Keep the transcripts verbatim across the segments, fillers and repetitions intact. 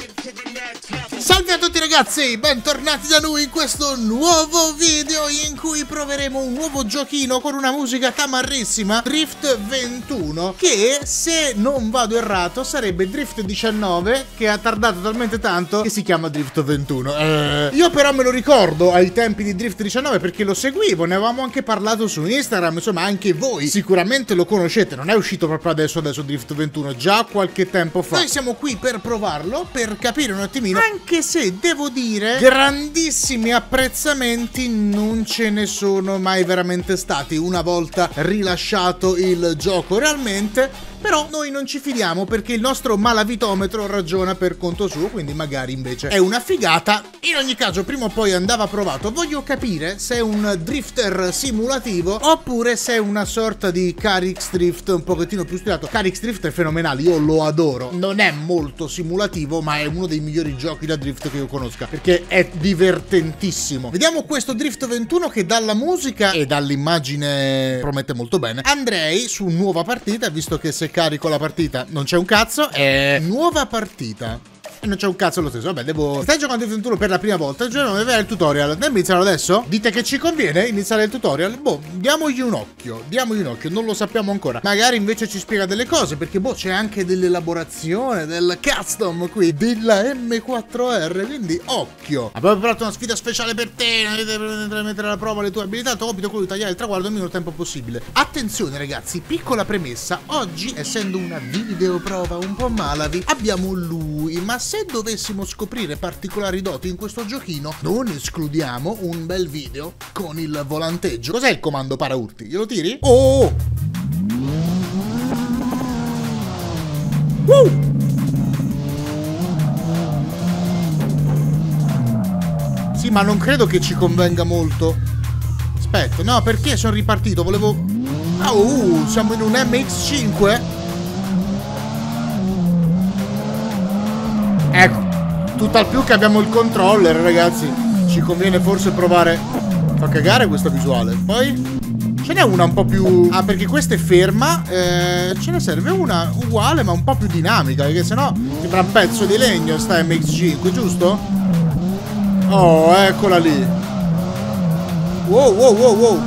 Salve a tutti ragazzi, bentornati da noi in questo nuovo video in cui proveremo un nuovo giochino con una musica tamarrissima, Drift ventuno, che se non vado errato sarebbe Drift diciannove, che ha tardato talmente tanto che si chiama Drift ventuno. Eh, io però me lo ricordo ai tempi di Drift diciannove perché lo seguivo, ne avevamo anche parlato su Instagram, insomma anche voi sicuramente lo conoscete, non è uscito proprio adesso adesso Drift ventuno, già qualche tempo fa. Noi siamo qui per provarlo, per capire un attimino, anche se devo dire grandissimi apprezzamenti non ce ne sono mai veramente stati una volta rilasciato il gioco realmente. Però noi non ci fidiamo perché il nostro malavitometro ragiona per conto suo, quindi magari invece è una figata. In ogni caso prima o poi andava provato. Voglio capire se è un drifter simulativo oppure se è una sorta di Carix Drift un pochettino più studiato. Carix Drift è fenomenale, io lo adoro. Non è molto simulativo ma è uno dei migliori giochi da drift che io conosca perché è divertentissimo. Vediamo questo Drift ventuno che dalla musica e dall'immagine promette molto bene. Andrei su nuova partita, visto che se carico la partita non c'è un cazzo, e nuova partita e non c'è un cazzo lo stesso. Vabbè, devo... Stai giocando Drift ventuno per la prima volta, il giorno deve avere il tutorial. Andiamo a iniziare adesso? Dite che ci conviene iniziare il tutorial? Boh, diamogli un occhio, diamogli un occhio, non lo sappiamo ancora. Magari invece ci spiega delle cose, perché boh, c'è anche dell'elaborazione, del custom qui, della M quattro R, quindi occhio. Abbiamo preparato una sfida speciale per te, devi mettere alla prova le tue abilità, compito quello di tagliare il traguardo nel minor tempo possibile. Attenzione ragazzi, piccola premessa, oggi essendo una videoprova un po' malavi, abbiamo lui, ma se dovessimo scoprire particolari doti in questo giochino, non escludiamo un bel video con il volanteggio. Cos'è il comando paraurti? Glielo tiri? Oh! Uh! Sì, ma non credo che ci convenga molto. Aspetta, no, perché sono ripartito? Volevo... Oh, uh, siamo in un M X cinque? Ecco, tutt'al più che abbiamo il controller, ragazzi. Ci conviene forse provare. Fa cagare questa visuale. Poi ce n'è una un po' più... Ah, perché questa è ferma. eh, Ce ne serve una uguale ma un po' più dinamica, perché sennò sembra un pezzo di legno sta M X cinque, giusto? Oh, eccola lì. Wow, wow, wow, wow.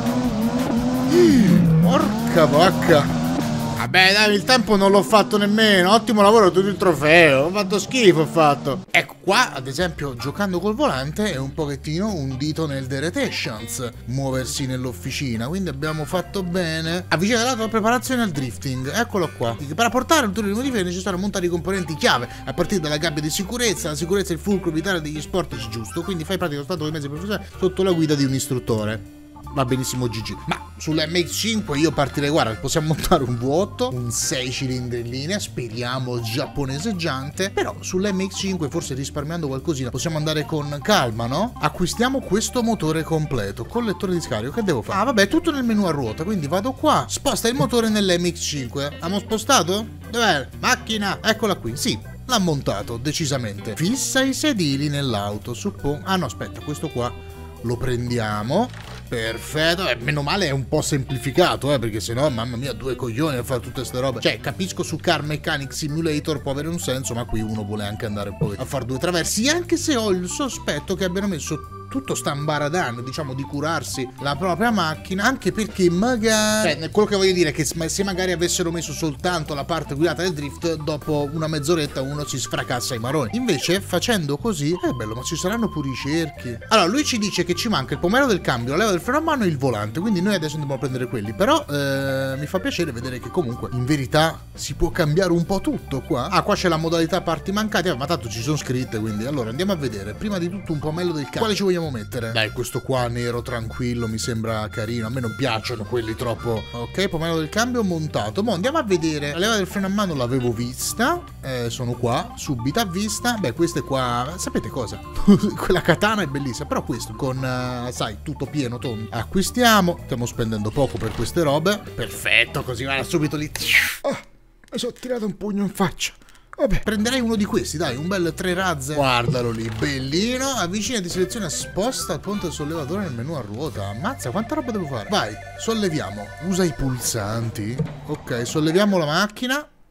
Ih, porca vacca. Vabbè dai, il tempo non l'ho fatto nemmeno. Ottimo lavoro, tutto il trofeo. Ho fatto schifo, ho fatto. Ecco qua, ad esempio, giocando col volante è un pochettino un dito nel Deretations muoversi nell'officina. Quindi abbiamo fatto bene. Avvicina la tua preparazione al drifting. Eccolo qua. Per apportare un turno di modifica è necessario montare i componenti chiave a partire dalla gabbia di sicurezza. La sicurezza è il fulcro vitale degli sport, giusto. Quindi fai pratica lo stato dei mezzi professionali sotto la guida di un istruttore. Va benissimo G G. Ma sull'M X cinque io partirei, guarda, possiamo montare un V otto, un sei cilindri in linea, speriamo giapponeseggiante. Però sull'M X cinque forse risparmiando qualcosina possiamo andare con calma, no? Acquistiamo questo motore completo, collettore di scarico, che devo fare? Ah vabbè, tutto nel menu a ruota, quindi vado qua, sposta il motore nell'M X cinque. Abbiamo spostato? Dov'è? Macchina, eccola qui, sì. L'ha montato, decisamente. Fissa i sedili nell'auto, suppongo. Ah no, aspetta, questo qua lo prendiamo. Perfetto, eh, meno male è un po' semplificato, eh, perché sennò, mamma mia, due coglioni a fare tutte ste robe. Cioè, capisco su Car Mechanic Simulator può avere un senso, ma qui uno vuole anche andare poi a fare due traversi, anche se ho il sospetto che abbiano messo tutto sta ambaradan, diciamo, di curarsi la propria macchina, anche perché magari... Cioè, quello che voglio dire è che se magari avessero messo soltanto la parte guidata del drift, dopo una mezz'oretta uno si sfracassa i maroni. Invece, facendo così, è bello, ma ci saranno pure i cerchi. Allora, lui ci dice che ci manca il pomelo del cambio, la leva del freno a mano e il volante, quindi noi adesso andiamo a prendere quelli. Però, eh, mi fa piacere vedere che comunque, in verità, si può cambiare un po' tutto qua. Ah, qua c'è la modalità parti mancate, ma tanto ci sono scritte, quindi... Allora, andiamo a vedere. Prima di tutto un pomelo del cambio. Quale ci vogliamo mettere? Dai, questo qua nero tranquillo mi sembra carino. A me non piacciono quelli troppo. Ok, pomelo del cambio montato. Mo andiamo a vedere. La leva del freno a mano l'avevo vista. Eh, sono qua, subito a vista. Beh, queste qua, sapete cosa? Quella katana è bellissima. Però questo con, uh, sai, tutto pieno, tondo. Acquistiamo. Stiamo spendendo poco per queste robe. Perfetto, così guarda subito lì. Oh, mi sono tirato un pugno in faccia. Vabbè, prenderei uno di questi, dai, un bel tre razze. Guardalo lì, bellino. Avvicina di selezione, sposta il ponte sollevatore nel menu a ruota. Ammazza, quanta roba devo fare? Vai, solleviamo. Usa i pulsanti. Ok, solleviamo la macchina.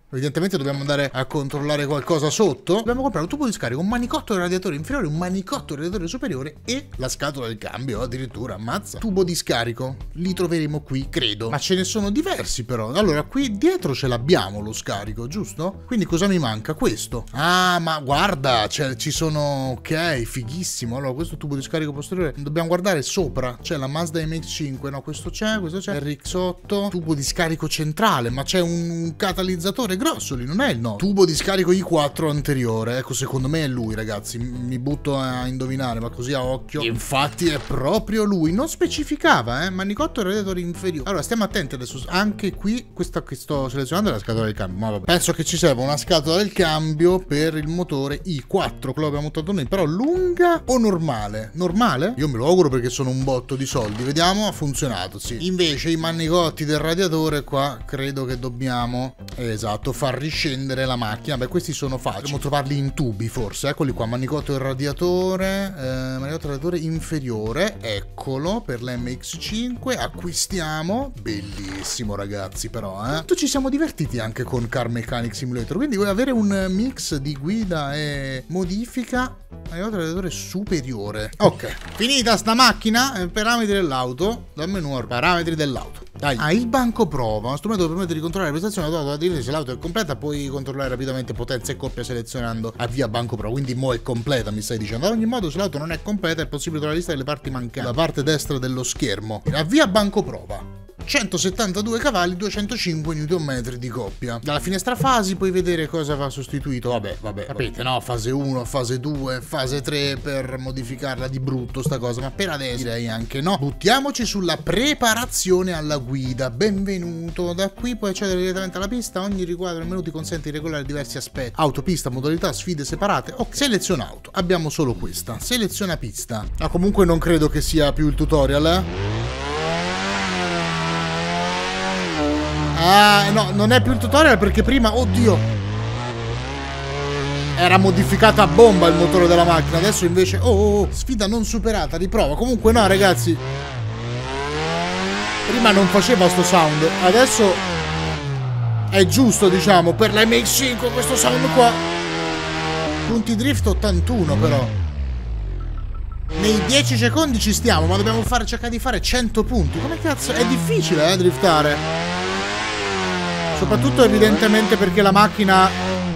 Evidentemente dobbiamo andare a controllare qualcosa sotto. Dobbiamo comprare un tubo di scarico, un manicotto del radiatore inferiore, un manicotto del radiatore superiore e la scatola del cambio, addirittura, ammazza. Tubo di scarico, li troveremo qui, credo. Ma ce ne sono diversi però. Allora, qui dietro ce l'abbiamo lo scarico, giusto? Quindi cosa mi manca? Questo. Ah, ma guarda, cioè, ci sono... Ok, fighissimo. Allora, questo tubo di scarico posteriore, dobbiamo guardare sopra. C'è la Mazda M X cinque, no, questo c'è, questo c'è. R X otto, tubo di scarico centrale, ma c'è un catalizzatore grosso lì, non è il no. Tubo di scarico i quattro anteriore, ecco, secondo me è lui, ragazzi, mi butto a indovinare, ma così a occhio. Infatti è proprio lui, non specificava, eh, manicotto e radiatore inferiore. Allora, stiamo attenti adesso, anche qui, questa che sto selezionando è la scatola del cambio, ma vabbè. Penso che ci serva una scatola del cambio per il motore i quattro, quello che abbiamo montato noi, però lunga o normale? Normale? Io me lo auguro perché sono un botto di soldi, vediamo, ha funzionato, sì. Invece i manicotti del radiatore qua, credo che dobbiamo, esatto, far riscendere la macchina. Beh, questi sono facili, dobbiamo trovarli in tubi forse, eccoli qua, manicotto del radiatore, eh, manicotto del radiatore inferiore, eccolo, per l'M X cinque, acquistiamo, bellissimo ragazzi però, eh. Tanto ci siamo divertiti anche con Car Mechanic Simulator, quindi vuoi avere un mix di guida e modifica, manicotto del radiatore superiore. Ok, finita sta macchina, eh, parametri dell'auto, dal menu parametri dell'auto. Dai. Ah, il banco prova, uno strumento che permette di controllare la prestazione dell'auto. Se l'auto è completa puoi controllare rapidamente potenza e coppia selezionando avvia banco prova. Quindi mo è completa, mi stai dicendo. Ad ogni modo, se l'auto non è completa è possibile trovare la lista delle parti mancanti. La parte destra dello schermo. Avvia banco prova. centosettantadue cavalli, duecentocinque newton metri di coppia. Dalla finestra fasi puoi vedere cosa va sostituito. Vabbè, vabbè, capite, no? Fase uno, fase due, fase tre per modificarla di brutto sta cosa, ma per adesso direi anche no. Buttiamoci sulla preparazione alla guida. Benvenuto. Da qui puoi accedere direttamente alla pista. Ogni riquadro del menu ti consente di regolare diversi aspetti. Autopista, modalità, sfide separate. Ok, seleziona auto. Abbiamo solo questa. Seleziona pista. Ah, comunque non credo che sia più il tutorial, eh? Ah, no, non è più il tutorial perché prima, oddio, era modificata a bomba il motore della macchina. Adesso invece, oh, oh, sfida non superata, riprova. Comunque no, ragazzi, prima non faceva sto sound. Adesso è giusto, diciamo, per la M X cinque questo sound qua. Punti drift ottantuno però. Nei dieci secondi ci stiamo, ma dobbiamo fare, cercare di fare cento punti. Come cazzo? È difficile, eh, driftare. Soprattutto evidentemente perché la macchina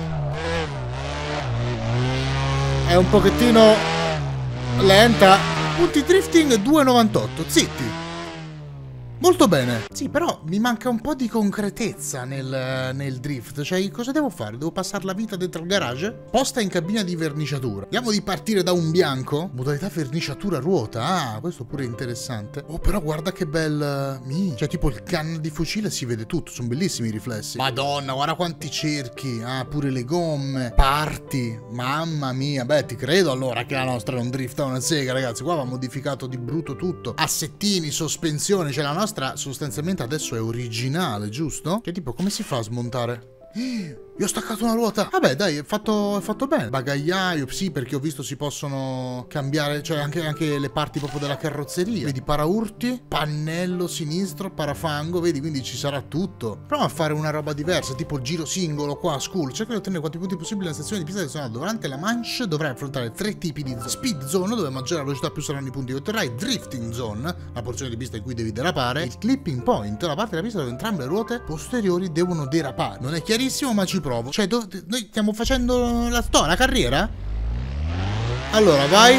è un pochettino lenta. Punti drifting due virgola novantotto, zitti. Molto bene. Sì, però mi manca un po' di concretezza nel, nel drift. Cioè, cosa devo fare? Devo passare la vita dentro il garage? Posta in cabina di verniciatura. Andiamo di partire da un bianco. Modalità verniciatura ruota. Ah, questo pure è interessante. Oh, però guarda che bel... Mi. Cioè, tipo il canna di fucile si vede tutto. Sono bellissimi i riflessi. Madonna, guarda quanti cerchi. Ah, pure le gomme. Parti. Mamma mia. Beh, ti credo allora che la nostra non drifta una sega, ragazzi. Qua va modificato di brutto tutto. Assettini, sospensione. Cioè, la nostra sostanzialmente adesso è originale, giusto? Che tipo, come si fa a smontare? Io ho staccato una ruota. Vabbè, dai, è fatto, è fatto bene. Bagagliaio, sì, perché ho visto si possono cambiare, cioè anche, anche le parti proprio della carrozzeria. Vedi, paraurti, pannello sinistro, parafango, vedi, quindi ci sarà tutto. Prova a fare una roba diversa, tipo il giro singolo qua a school. Cerca di ottenere quanti punti possibili nella sezione di pista selezionata. Durante la manche dovrai affrontare tre tipi di zone. Speed zone, dove maggiore la velocità più saranno i punti che otterrai. Drifting zone, la porzione di pista in cui devi derapare. Il clipping point, la parte della pista dove entrambe le ruote posteriori devono derapare. Non è chiarissimo, ma ci provo. Cioè, noi stiamo facendo la storia, la carriera? Allora, vai.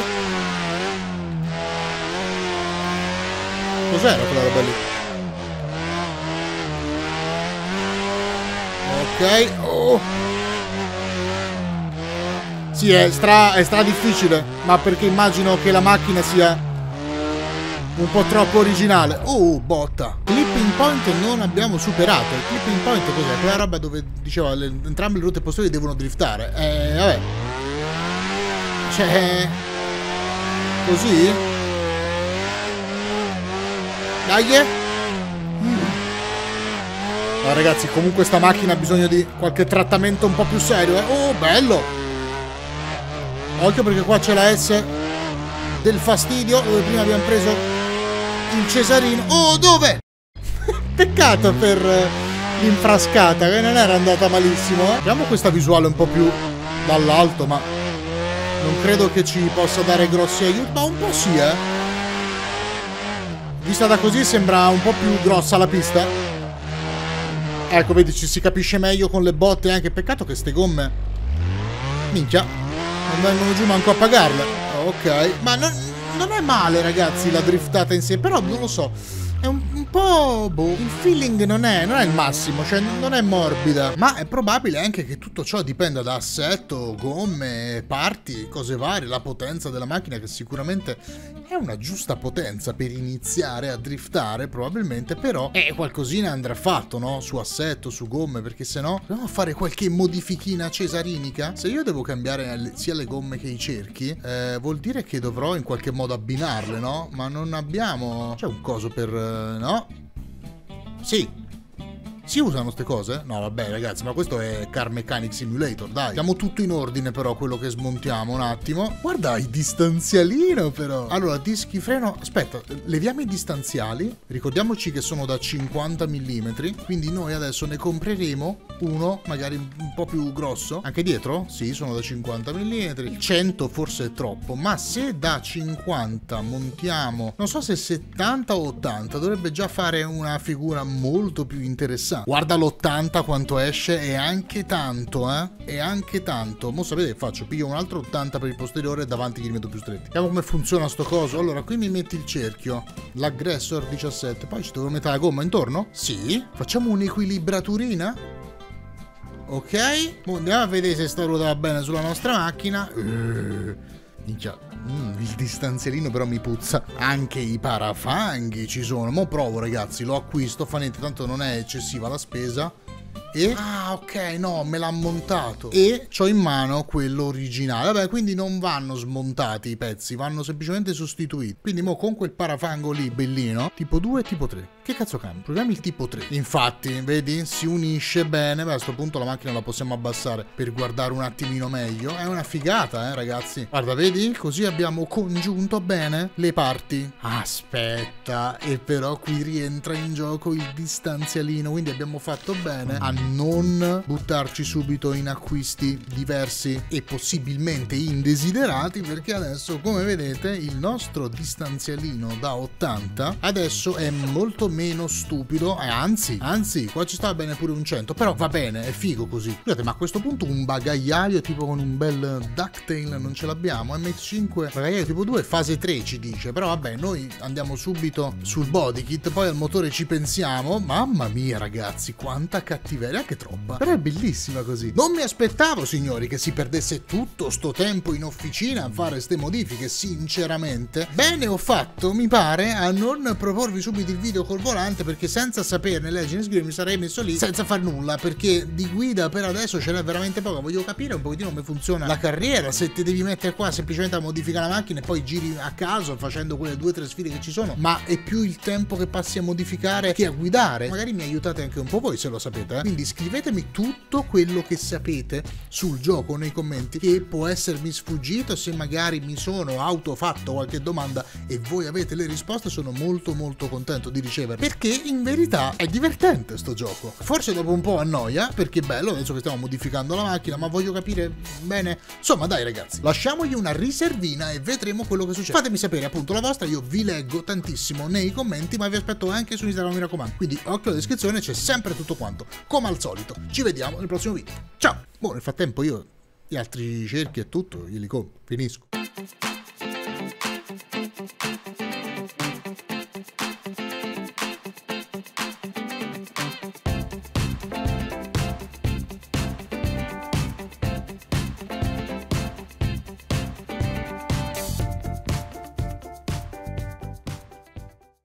Cos'era quella roba lì? Ok. Oh. Sì, è stra, è stra difficile, ma perché immagino che la macchina sia un po' troppo originale. Oh, botta. Clipping point non abbiamo superato. Il clipping point cos'è? Quella roba dove diceva le, entrambe le ruote posteriori devono driftare. Eh, vabbè. Cioè, così? Dai. Mm. No, ragazzi, comunque sta macchina ha bisogno di qualche trattamento un po' più serio, eh. Oh, bello. Occhio perché qua c'è la S del fastidio, dove prima abbiamo preso il Cesarino. Oh, dove? Peccato per l'infrascata, che non era andata malissimo. Eh. Abbiamo questa visuale un po' più dall'alto, ma non credo che ci possa dare grossi aiuti. Ma un po' sì, eh. Vista da così sembra un po' più grossa la pista. Ecco, vedi, ci si capisce meglio con le botte anche. Peccato che ste gomme, minchia, non vengono giù manco a pagarle. Ok, ma non, non è male, ragazzi, la driftata in sé. Però non lo so, è un, un po'... boh, il feeling non è, non è il massimo, cioè non è morbida. Ma è probabile anche che tutto ciò dipenda da assetto, gomme, parti, cose varie, la potenza della macchina, che sicuramente è una giusta potenza per iniziare a driftare, probabilmente, però eh, qualcosina andrà fatto, no? Su assetto, su gomme, perché sennò dobbiamo fare qualche modifichina cesarinica. Se io devo cambiare sia le gomme che i cerchi, eh, vuol dire che dovrò in qualche modo abbinarle, no? Ma non abbiamo... c'è un coso per... no? Sì. Si usano queste cose? No, vabbè, ragazzi, ma questo è Car Mechanic Simulator, dai. Siamo tutto in ordine, però, quello che smontiamo, un attimo. Guarda, il distanzialino, però. Allora, dischi freno... aspetta, leviamo i distanziali. Ricordiamoci che sono da cinquanta millimetri, quindi noi adesso ne compreremo uno, magari un po' più grosso. Anche dietro? Sì, sono da cinquanta millimetri. cento forse è troppo, ma se da cinquanta montiamo... non so se settanta o ottanta, dovrebbe già fare una figura molto più interessante. Guarda l'ottanta quanto esce, è anche tanto, eh? È anche tanto. Mo sapete che faccio? Piglio un altro ottanta per il posteriore e davanti gli metto più stretti. Vediamo come funziona sto coso. Allora, qui mi metti il cerchio, l'aggressor diciassette, poi ci devo mettere la gomma intorno? Sì. Facciamo un'equilibraturina. Ok. Mo andiamo a vedere se sta ruota va bene sulla nostra macchina. Eeeh. Minchia, mm, il distanzialino però mi puzza. Anche i parafanghi ci sono. Mo provo, ragazzi, lo acquisto, fa niente, tanto non è eccessiva la spesa. E... ah, ok, no, me l'ha montato. E c'ho in mano quello originale. Vabbè, quindi non vanno smontati i pezzi, vanno semplicemente sostituiti. Quindi mo con quel parafango lì, bellino, tipo due e tipo tre. Che cazzo cambia? Proviamo il tipo tre. Infatti, vedi, si unisce bene. Beh, a questo punto la macchina la possiamo abbassare per guardare un attimino meglio. È una figata, eh, ragazzi. Guarda, vedi? Così abbiamo congiunto bene le parti. Aspetta, e però qui rientra in gioco il distanzialino. Quindi abbiamo fatto bene a non buttarci subito in acquisti diversi e possibilmente indesiderati, perché adesso, come vedete, il nostro distanzialino da ottanta adesso è molto meno stupido, eh, anzi, anzi, qua ci sta bene pure un cento, però va bene, è figo così. Scusate, ma a questo punto un bagagliaio tipo con un bel ducktail non ce l'abbiamo? M X cinque bagagliaio tipo due, fase tre ci dice, però vabbè, noi andiamo subito sul body kit, poi al motore ci pensiamo. Mamma mia, ragazzi, quanta cattiveria, anche troppa, però è bellissima così. Non mi aspettavo, signori, che si perdesse tutto sto tempo in officina a fare ste modifiche, sinceramente. Bene ho fatto, mi pare, a non proporvi subito il video col volante, perché senza saperne Legends Gear mi sarei messo lì senza far nulla, perché di guida per adesso ce n'è veramente poca. Voglio capire un pochettino come funziona la carriera, se ti devi mettere qua semplicemente a modificare la macchina e poi giri a caso facendo quelle due o tre sfide che ci sono, ma è più il tempo che passi a modificare che a guidare. Magari mi aiutate anche un po' voi se lo sapete, eh? Quindi scrivetemi tutto quello che sapete sul gioco nei commenti, che può essermi sfuggito. Se magari mi sono autofatto qualche domanda e voi avete le risposte, sono molto molto contento di riceverle, perché in verità è divertente sto gioco. Forse dopo un po' annoia, perché è bello, adesso che stiamo modificando la macchina, ma voglio capire bene. Insomma, dai ragazzi, lasciamogli una riservina e vedremo quello che succede. Fatemi sapere appunto la vostra, io vi leggo tantissimo nei commenti, ma vi aspetto anche su Instagram, mi raccomando. Quindi occhio alla descrizione, c'è sempre tutto quanto, come al solito. Ci vediamo nel prossimo video. Ciao! Boh, nel frattempo io gli altri cerchi e tutto glieli compro. Finisco.